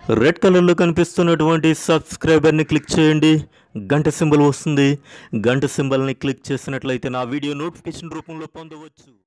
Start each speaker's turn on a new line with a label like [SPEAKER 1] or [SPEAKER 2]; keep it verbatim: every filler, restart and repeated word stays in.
[SPEAKER 1] Red కలర్లో కనిపిస్తున్నటువంటి సబ్స్క్రైబర్ని click చేయండి. గంట సింబల్ వస్తుంది. గంట సింబల్ని క్లిక్ చేసినట్లయితే నా వీడియో నోటిఫికేషన్ రూపంలో పొందవచ్చు.